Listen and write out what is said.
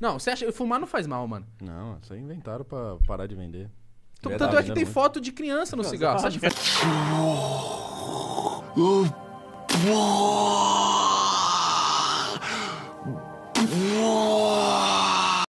Não, você acha... Fumar não faz mal, mano. Não, isso aí inventaram pra parar de vender. Tanto é que tem foto de criança no cigarro. Você acha que...